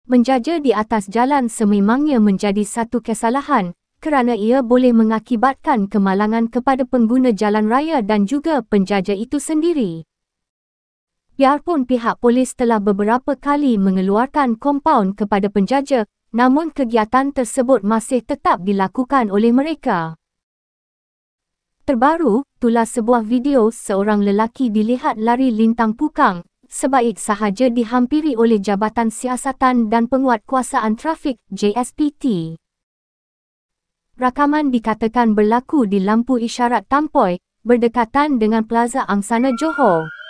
Menjaja di atas jalan sememangnya menjadi satu kesalahan, kerana ia boleh mengakibatkan kemalangan kepada pengguna jalan raya dan juga penjaja itu sendiri. Biarpun pihak polis telah beberapa kali mengeluarkan kompaun kepada penjaja, namun kegiatan tersebut masih tetap dilakukan oleh mereka. Terbaru, tular sebuah video seorang lelaki dilihat lari lintang pukang, sebaik sahaja dihampiri oleh Jabatan Siasatan dan Penguatkuasaan Trafik JSPT. Rakaman dikatakan berlaku di lampu isyarat Tampoi, berdekatan dengan Plaza Angsana Johor.